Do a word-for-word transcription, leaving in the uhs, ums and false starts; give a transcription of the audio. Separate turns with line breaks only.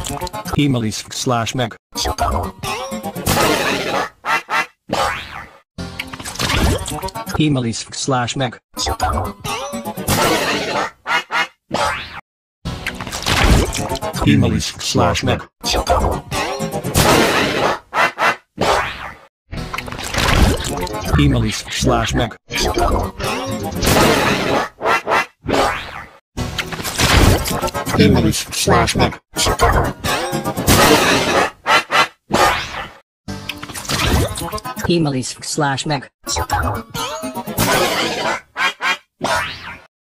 iiMilesEffects slash MEG iiMilesEffects slash MEG iiMilesEffects slash MEG iiMilesEffects slash MEG
iiMilesEffects slash MEG
iiMilesEffects slash MEG